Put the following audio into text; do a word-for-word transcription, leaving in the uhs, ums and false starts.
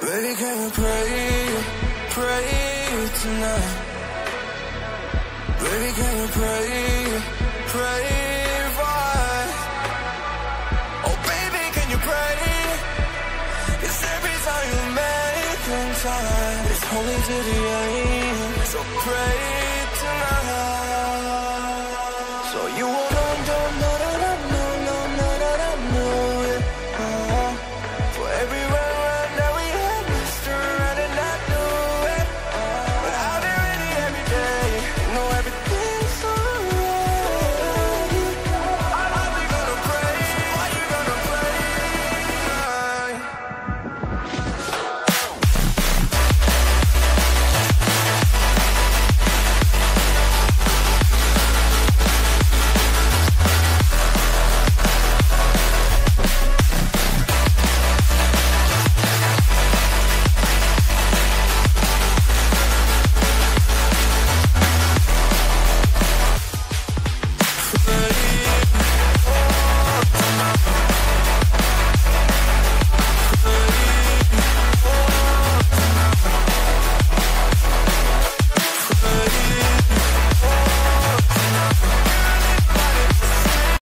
Baby, can you pray, pray tonight? Baby, can you pray, pray for? Oh baby, can you pray? 'Cause every time you make time, it's holy to the end. So pray.